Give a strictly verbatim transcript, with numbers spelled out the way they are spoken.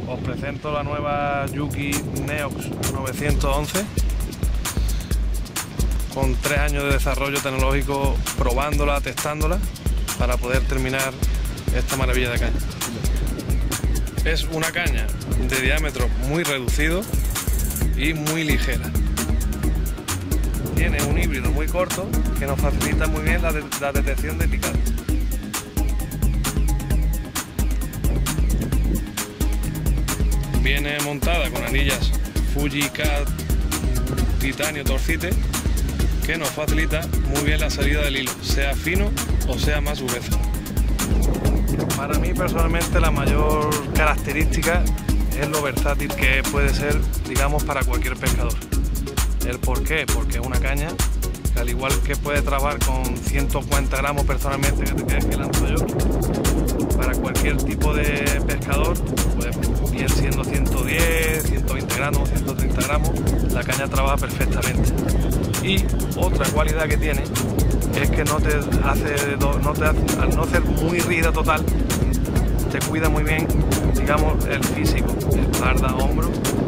os presento la nueva Yuki Neox novecientos once con tres años de desarrollo tecnológico, probándola, testándola para poder terminar esta maravilla de caña. Es una caña de diámetro muy reducido y muy ligera. Tiene un híbrido muy corto que nos facilita muy bien la, de, la detección de picado. Viene montada con anillas Fuji K titanio torcite que nos facilita muy bien la salida del hilo, sea fino o sea más grueso. Para mí personalmente la mayor característica es lo versátil que puede ser, digamos, para cualquier pescador. ¿El por qué? Porque es una caña que, al igual que puede trabajar con ciento cuarenta gramos personalmente, que, que lanzo yo, para cualquier tipo de pescador, pues bien siendo ciento diez, ciento veinte gramos, ciento treinta gramos, la caña trabaja perfectamente. Y otra cualidad que tiene es que no te hace, no te hace, al no ser muy rígida total, te cuida muy bien, digamos, el físico, espalda, hombro,